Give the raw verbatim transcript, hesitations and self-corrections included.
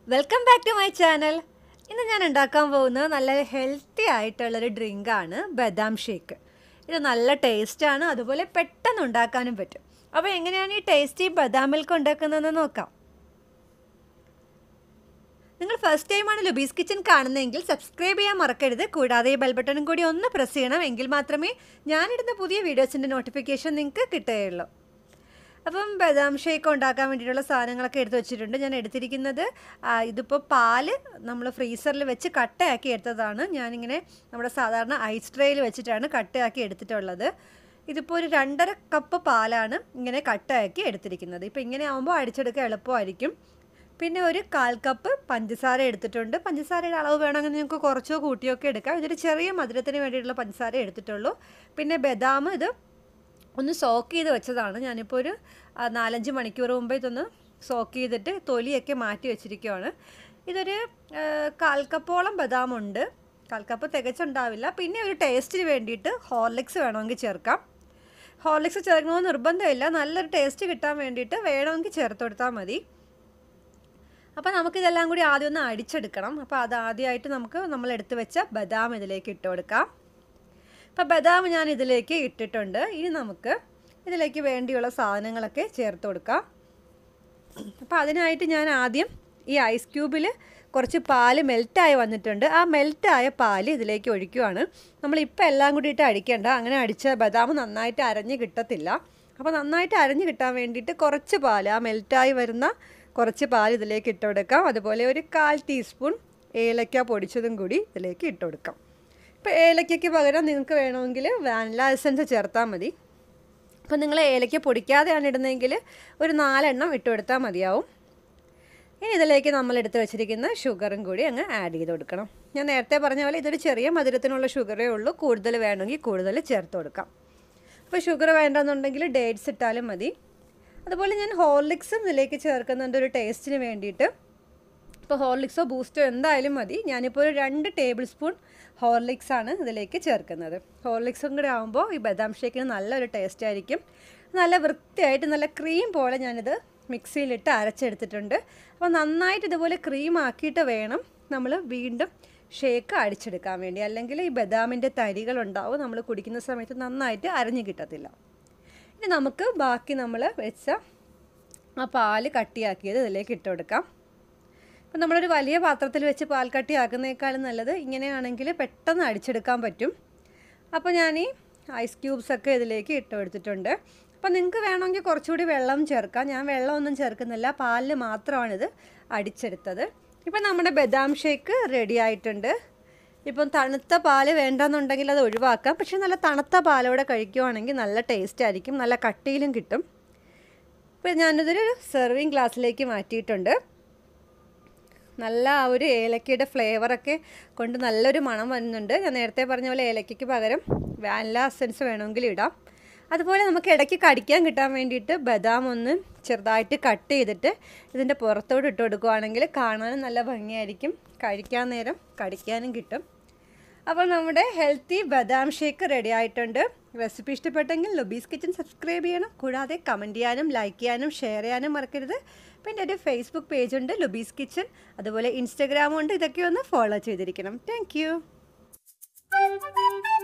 Welcome back to my channel. ഇന്ന് ഞാൻ ഉണ്ടാക്കാൻ പോകുന്നത് നല്ല ഹെൽത്തി ആയിട്ടുള്ളൊരു ഡ്രിങ്കാണ് ബദാം ഷേക്ക്. ഇത് നല്ല ടേസ്റ്റാണ്, അതുപോലെ പെട്ടെന്ന് ഉണ്ടാക്കാനും പറ്റും. അപ്പോൾ എങ്ങനെയാണ് ഈ ടേസ്റ്റി ബദാം മിൽക്ക് ഉണ്ടാക്കുന്നതെന്ന് നോക്കാം. നിങ്ങൾ ഫസ്റ്റ് ടൈമാണ് ലുബീസ് കിച്ചൻ കാണുന്നതെങ്കിൽ സബ്സ്ക്രൈബ് ചെയ്യാൻ മറക്കരുത്. കൂടാതെ ഈ ബെൽ ബട്ടണും കൂടി ഒന്ന് പ്രസ് ചെയ്യണം, എങ്കിൽ മാത്രമേ ഞാനിടുന്ന പുതിയ വീഡിയോസിൻ്റെ നോട്ടിഫിക്കേഷൻ നിങ്ങൾക്ക് കിട്ടുകയുള്ളൂ. അപ്പം ബദാം ഷേക്ക് ഉണ്ടാക്കാൻ വേണ്ടിയിട്ടുള്ള സാധനങ്ങളൊക്കെ എടുത്ത് വെച്ചിട്ടുണ്ട്. ഞാൻ എടുത്തിരിക്കുന്നത് ഇതിപ്പോൾ പാല് നമ്മൾ ഫ്രീസറിൽ വെച്ച് കട്ടയാക്കി എടുത്തതാണ്. ഞാനിങ്ങനെ നമ്മുടെ സാധാരണ ഐസ് ട്രേയിൽ വെച്ചിട്ടാണ് കട്ടയാക്കി എടുത്തിട്ടുള്ളത്. ഇതിപ്പോൾ ഒരു രണ്ടര കപ്പ് പാലാണ് ഇങ്ങനെ കട്ടയാക്കി എടുത്തിരിക്കുന്നത്. ഇപ്പോൾ ഇങ്ങനെ ആകുമ്പോൾ അടിച്ചെടുക്കാൻ എളുപ്പമായിരിക്കും. പിന്നെ ഒരു കാൽ കപ്പ് പഞ്ചസാര എടുത്തിട്ടുണ്ട്. പഞ്ചസാരയുടെ അളവ് വേണമെങ്കിൽ നിങ്ങൾക്ക് കുറച്ചോ കൂട്ടിയൊക്കെ എടുക്കാം. ഇതൊരു ചെറിയ മധുരത്തിന് വേണ്ടിയിട്ടുള്ള പഞ്ചസാര എടുത്തിട്ടുള്ളൂ. പിന്നെ ബദാം ഇത് ഒന്ന് സോക്ക് ചെയ്ത് വെച്ചതാണ്. ഞാനിപ്പോൾ ഒരു നാലഞ്ച് മണിക്കൂർ മുമ്പ് ഇതൊന്ന് സോക്ക് ചെയ്തിട്ട് തൊലിയൊക്കെ മാറ്റി വെച്ചിരിക്കുകയാണ്. ഇതൊരു കാൽ കപ്പോളം ബദാമുണ്ട്. കാൽ കപ്പ് തികച്ചുണ്ടാവില്ല. പിന്നെ ഒരു ടേസ്റ്റിന് വേണ്ടിയിട്ട് ഹോർലിക്സ് വേണമെങ്കിൽ ചേർക്കാം. ഹോർലിക്സ് ചേർക്കണമെന്ന് നിർബന്ധമില്ല, നല്ലൊരു ടേസ്റ്റ് കിട്ടാൻ വേണ്ടിയിട്ട് വേണമെങ്കിൽ ചേർത്ത് കൊടുത്താൽ മതി. അപ്പോൾ നമുക്കിതെല്ലാം കൂടി ആദ്യം ഒന്ന് അടിച്ചെടുക്കണം. അപ്പോൾ അത് ആദ്യമായിട്ട് നമുക്ക് നമ്മൾ എടുത്ത് വെച്ച ബദാം ഇതിലേക്ക് ഇട്ട് കൊടുക്കാം. അപ്പോൾ ബദാം ഞാൻ ഇതിലേക്ക് ഇട്ടിട്ടുണ്ട്. ഇനി നമുക്ക് ഇതിലേക്ക് വേണ്ടിയുള്ള സാധനങ്ങളൊക്കെ ചേർത്ത് കൊടുക്കാം. അപ്പോൾ അതിനായിട്ട് ഞാൻ ആദ്യം ഈ ഐസ് ക്യൂബിൽ കുറച്ച് പാല് മെൽറ്റായി വന്നിട്ടുണ്ട്. ആ മെൽറ്റായ പാല് ഇതിലേക്ക് ഒഴിക്കുകയാണ്. നമ്മളിപ്പോൾ എല്ലാം കൂടിയിട്ട് അടിക്കേണ്ട, അങ്ങനെ അടിച്ച ബദാം നന്നായിട്ട് അരഞ്ഞ് കിട്ടത്തില്ല. അപ്പോൾ നന്നായിട്ട് അരഞ്ഞ് കിട്ടാൻ വേണ്ടിയിട്ട് കുറച്ച് പാല്, ആ മെൽറ്റായി വരുന്ന കുറച്ച് പാൽ ഇതിലേക്ക് ഇട്ട് കൊടുക്കാം. അതുപോലെ ഒരു കാൽ ടീസ്പൂൺ ഏലക്ക പൊടിച്ചതും കൂടി ഇതിലേക്ക് ഇട്ട് കൊടുക്കാം. ഇപ്പോൾ ഏലക്കയ്ക്ക് പകരം നിങ്ങൾക്ക് വേണമെങ്കിൽ വാനില എസൻസ് ചേർത്താൽ മതി. അപ്പോൾ നിങ്ങൾ ഏലക്ക പൊടിക്കാതെയാണ് ഇടുന്നതെങ്കിൽ ഒരു നാലെണ്ണം ഇട്ട് കൊടുത്താൽ മതിയാവും. ഇനി ഇതിലേക്ക് നമ്മൾ എടുത്ത് വെച്ചിരിക്കുന്ന ഷുഗറും കൂടി അങ്ങ് ആഡ് ചെയ്ത് കൊടുക്കണം. ഞാൻ നേരത്തെ പറഞ്ഞ പോലെ ഇതൊരു ചെറിയ മധുരത്തിനുള്ള ഷുഗറേ ഉള്ളൂ. കൂടുതൽ വേണമെങ്കിൽ കൂടുതൽ ചേർത്ത് കൊടുക്കാം. അപ്പോൾ ഷുഗർ വേണ്ടെന്നുണ്ടെങ്കിൽ ഡേറ്റ്സ് ഇട്ടാലും മതി. അതുപോലെ ഞാൻ ഹോർലിക്സും ഇതിലേക്ക് ചേർക്കുന്നുണ്ട് ഒരു ടേസ്റ്റിന് വേണ്ടിയിട്ട്. ഇപ്പോൾ ഹോർലിക്സോ ബൂസ്റ്റോ എന്തായാലും മതി. ഞാനിപ്പോൾ ഒരു രണ്ട് ടേബിൾ സ്പൂൺ ഹോർലിക്സാണ് ഇതിലേക്ക് ചേർക്കുന്നത്. ഹോർലിക്സും കൂടെ ആകുമ്പോൾ ഈ ബദാം ഷേക്കിന് നല്ലൊരു ടേസ്റ്റ് ആയിരിക്കും. നല്ല വൃത്തിയായിട്ട് നല്ല ക്രീം പോലെ ഞാനിത് മിക്സിയിലിട്ട് അരച്ചെടുത്തിട്ടുണ്ട്. അപ്പോൾ നന്നായിട്ട് ഇതുപോലെ ക്രീം ആക്കിയിട്ട് വേണം നമ്മൾ വീണ്ടും ഷേക്ക് അടിച്ചെടുക്കാൻ വേണ്ടി. അല്ലെങ്കിൽ ഈ ബദാമിൻ്റെ തരികളുണ്ടാവും, നമ്മൾ കുടിക്കുന്ന സമയത്ത് നന്നായിട്ട് അരഞ്ഞു കിട്ടത്തില്ല. ഇനി നമുക്ക് ബാക്കി നമ്മൾ വെച്ച ആ പാല് കട്ടിയാക്കിയത് ഇതിലേക്ക് ഇട്ട് കൊടുക്കാം. അപ്പോൾ നമ്മളൊരു വലിയ പാത്രത്തിൽ വെച്ച് പാൽ കട്ടിയാക്കുന്നേക്കാളും നല്ലത് ഇങ്ങനെയാണെങ്കിൽ പെട്ടെന്ന് അടിച്ചെടുക്കാൻ പറ്റും. അപ്പോൾ ഞാൻ ഈ ഐസ് ക്യൂബ്സൊക്കെ ഇതിലേക്ക് ഇട്ട് കൊടുത്തിട്ടുണ്ട്. അപ്പോൾ നിങ്ങൾക്ക് വേണമെങ്കിൽ കുറച്ചുകൂടി വെള്ളം ചേർക്കാം. ഞാൻ വെള്ളമൊന്നും ചേർക്കുന്നില്ല, പാലിൽ മാത്രമാണിത് അടിച്ചെടുത്തത്. ഇപ്പോൾ നമ്മുടെ ബദാം ഷേക്ക് റെഡി ആയിട്ടുണ്ട്. ഇപ്പം തണുത്ത പാല് വേണ്ടെന്നുണ്ടെങ്കിൽ അത് ഒഴിവാക്കാം. പക്ഷേ നല്ല തണുത്ത പാലോടെ കഴിക്കുകയാണെങ്കിൽ നല്ല ടേസ്റ്റ് ആയിരിക്കും, നല്ല കട്ടിയിലും കിട്ടും. ഇപ്പോൾ ഞാനിതൊരു സെർവിങ് ഗ്ലാസ്സിലേക്ക് മാറ്റിയിട്ടുണ്ട്. നല്ല ആ ഒരു ഏലക്കയുടെ ഫ്ലേവറൊക്കെ കൊണ്ട് നല്ലൊരു മണം വരുന്നുണ്ട്. ഞാൻ നേരത്തെ പറഞ്ഞ പോലെ ഏലക്കയ്ക്ക് പകരം വാനില എസൻസ് വേണമെങ്കിൽ ഇടാം. അതുപോലെ നമുക്ക് ഇടയ്ക്ക് കടിക്കാൻ കിട്ടാൻ വേണ്ടിയിട്ട് ബദാം ഒന്ന് ചെറുതായിട്ട് കട്ട് ചെയ്തിട്ട് ഇതിൻ്റെ പുറത്തോട്ട് ഇട്ട് കൊടുക്കുകയാണെങ്കിൽ കാണാനും നല്ല ഭംഗിയായിരിക്കും, കഴിക്കാൻ നേരം കടിക്കാനും കിട്ടും. അപ്പോൾ നമ്മുടെ ഹെൽത്തി ബദാം ഷേക്ക് റെഡി ആയിട്ടുണ്ട്. റെസിപ്പി ഇഷ്ടപ്പെട്ടെങ്കിൽ ലുബീസ് കിച്ചൻ സബ്സ്ക്രൈബ് ചെയ്യണം. കൂടാതെ കമൻറ്റ് ചെയ്യാനും ലൈക്ക് ചെയ്യാനും ഷെയർ ചെയ്യാനും മറക്കരുത്. പിന്നെ ഒരു ഫേസ്ബുക്ക് പേജുണ്ട് ലുബീസ് കിച്ചൻ, അതുപോലെ ഇൻസ്റ്റഗ്രാമും ഉണ്ട്. ഇതൊക്കെ ഒന്ന് ഫോളോ ചെയ്തിരിക്കണം. Thank U.